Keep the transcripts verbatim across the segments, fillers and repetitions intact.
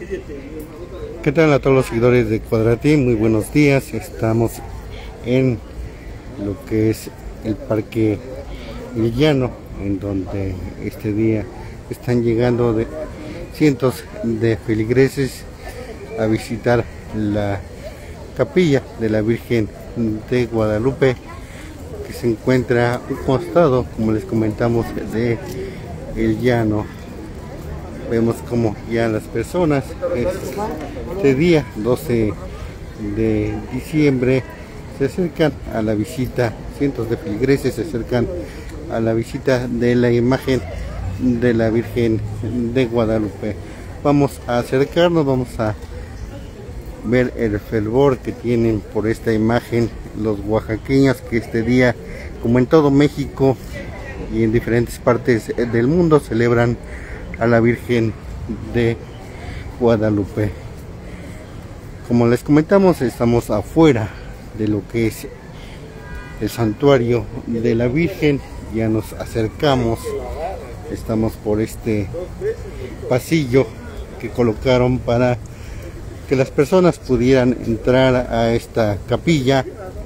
¿Qué tal a todos los seguidores de Cuadratín? Muy buenos días. Estamos en lo que es el Parque El Llano, en donde este día están llegando de cientos de feligreses a visitar la capilla de la Virgen de Guadalupe, que se encuentra a un costado, como les comentamos, de El Llano. Vemos como ya las personas este día doce de diciembre se acercan a la visita, cientos de feligreses se acercan a la visita de la imagen de la Virgen de Guadalupe. Vamos a acercarnos, vamos a ver el fervor que tienen por esta imagen los oaxaqueños, que este día, como en todo México y en diferentes partes del mundo, celebran a la Virgen de Guadalupe. Como les comentamos, estamos afuera de lo que es el santuario de la Virgen. Ya nos acercamos, estamos por este pasillo que colocaron para que las personas pudieran entrar a esta capilla.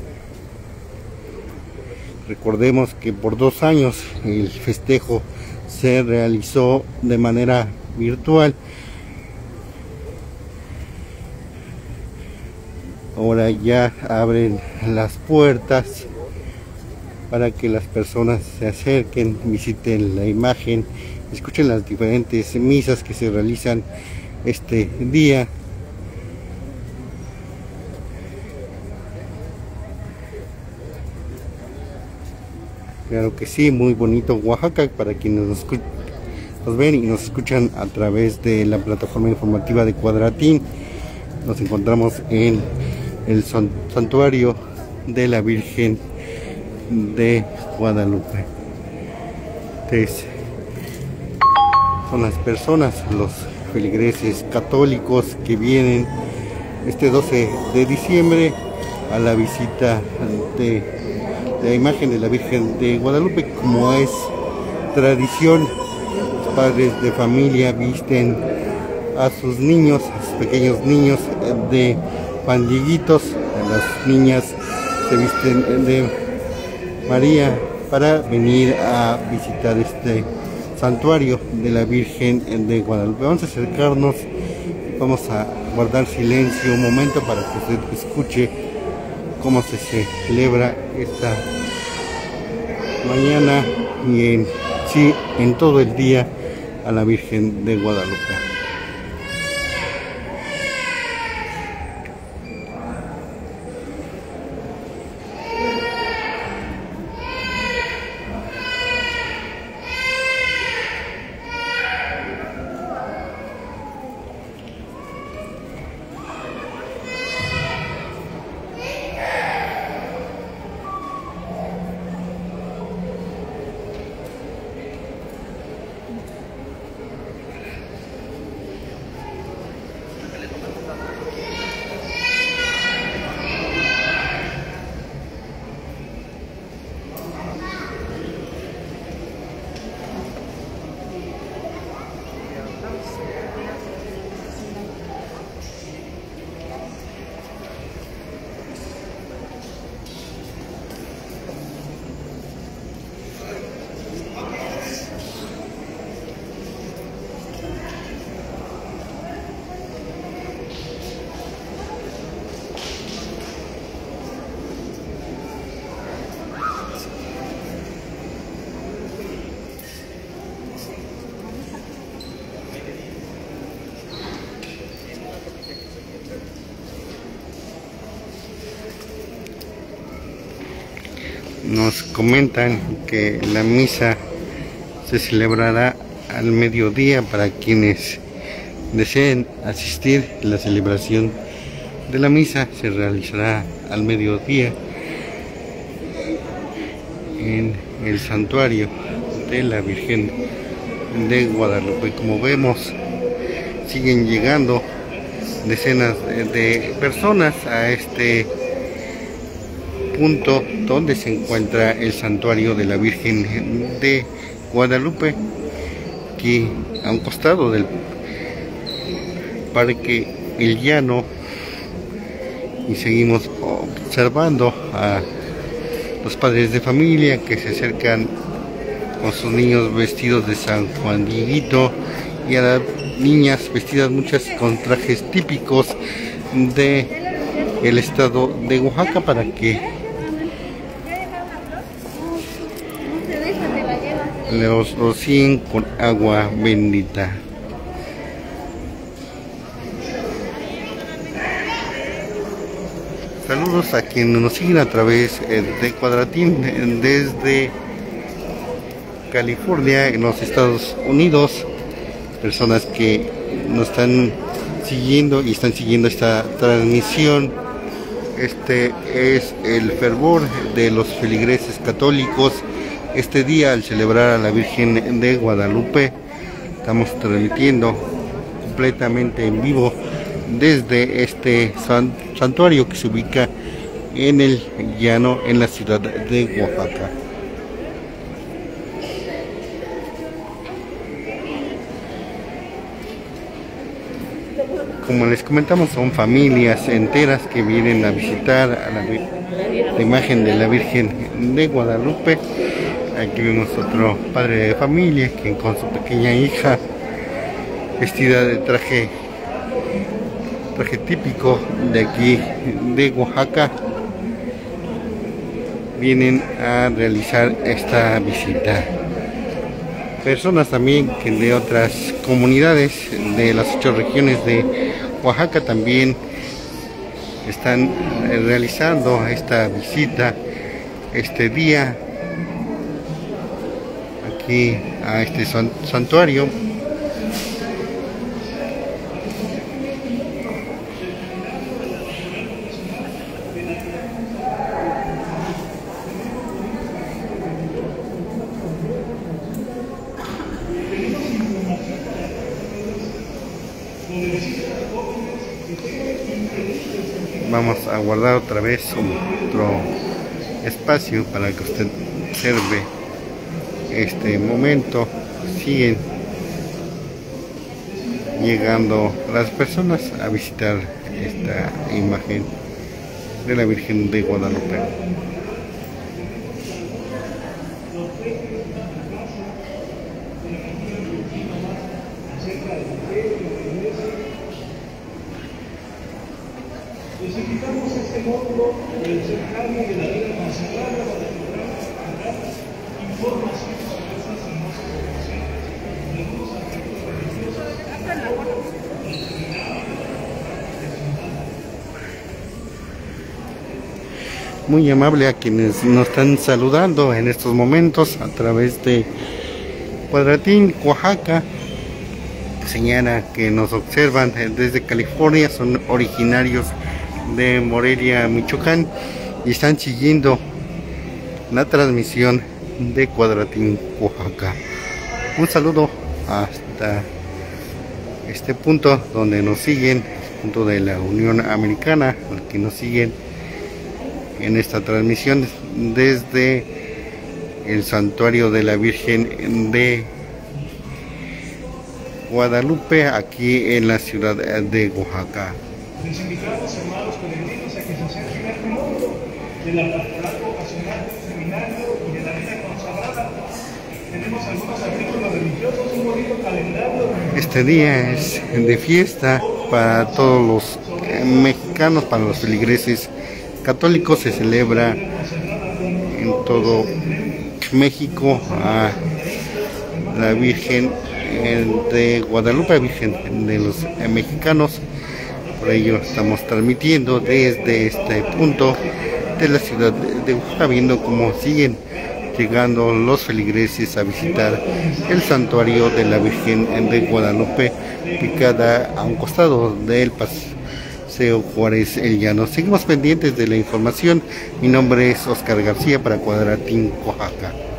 Recordemos que por dos años el festejo se realizó de manera virtual. Ahora ya abren las puertas para que las personas se acerquen, visiten la imagen, escuchen las diferentes misas que se realizan este día. Claro que sí, muy bonito Oaxaca para quienes nos, nos ven y nos escuchan a través de la plataforma informativa de Cuadratín. Nos encontramos en el santuario de la Virgen de Guadalupe. Entonces, son las personas, los feligreses católicos que vienen este doce de diciembre a la visita de la imagen de la Virgen de Guadalupe. Como es tradición, los padres de familia visten a sus niños, a sus pequeños niños, de pandillitos. Las niñas se visten de María para venir a visitar este santuario de la Virgen de Guadalupe. Vamos a acercarnos, vamos a guardar silencio un momento para que usted escuche cómo se celebra esta mañana y en sí en todo el día a la Virgen de Guadalupe. Nos comentan que la misa se celebrará al mediodía para quienes deseen asistir. La celebración de la misa se realizará al mediodía en el santuario de la Virgen de Guadalupe. Como vemos, siguen llegando decenas de personas a este punto donde se encuentra el santuario de la Virgen de Guadalupe, aquí a un costado del Parque El Llano y seguimos observando a los padres de familia que se acercan con sus niños vestidos de San Juan Dieguito y a las niñas vestidas muchas con trajes típicos de el estado de Oaxaca para que los rocíen con agua bendita. Saludos a quienes nos siguen a través de Cuadratín desde California, en los Estados Unidos, personas que nos están siguiendo y están siguiendo esta transmisión. Este es el fervor de los feligreses católicos este día al celebrar a la Virgen de Guadalupe. Estamos transmitiendo completamente en vivo desde este santuario que se ubica en el llano en la ciudad de Oaxaca. Como les comentamos, son familias enteras que vienen a visitar a la, la imagen de la Virgen de Guadalupe. Aquí vemos otro padre de familia que con su pequeña hija vestida de traje traje típico de aquí de Oaxaca vienen a realizar esta visita. Personas también que de otras comunidades de las ocho regiones de Oaxaca también están realizando esta visita este día aquí a este santuario. Vamos a guardar otra vez otro espacio para que usted observe este momento. Siguen llegando las personas a visitar esta imagen de la Virgen de Guadalupe. Necesitamos este módulo del cercano de la vida consagrada para lograr información sobre estas hermosas devociones de algunos aspectos religiosos. Muy amable a quienes nos están saludando en estos momentos a través de Cuadratín, Oaxaca. Señala que nos observan desde California, son originarios de Morelia, Michoacán, y están siguiendo la transmisión de Cuadratín, Oaxaca. Un saludo hasta este punto donde nos siguen, punto de la Unión Americana, al que nos siguen en esta transmisión desde el santuario de la Virgen de Guadalupe, aquí en la ciudad de Oaxaca. Les invitamos, hermanos peregrinos, a que se acerquen a este módulo de la pastoral vocacional del seminario y de la vida consagrada. Tenemos algunos artículos religiosos, un bonito calendario. Este día es de fiesta para todos los mexicanos, para los feligreses católicos. Se celebra en todo México a la Virgen de Guadalupe, Virgen de los mexicanos. Por ello estamos transmitiendo desde este punto de la ciudad de Oaxaca, viendo cómo siguen llegando los feligreses a visitar el santuario de la Virgen de Guadalupe, ubicada a un costado del Paseo Juárez El Llano. Seguimos pendientes de la información. Mi nombre es Oscar García para Cuadratín, Oaxaca.